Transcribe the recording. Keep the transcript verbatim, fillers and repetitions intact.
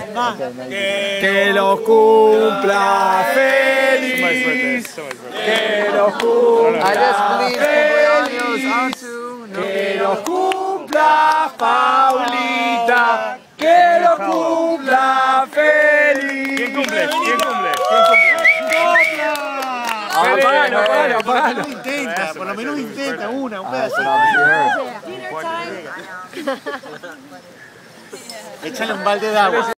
Que los cumpla feliz. Que los cumpla feliz. Que los cumpla Paulita. Que los cumpla feliz. ¿Quién cumple? ¿Quién cumple? Apagalo, apagalo, apagalo. Intenta, por lo menos intenta una, un pedacito. Échale un balde de agua.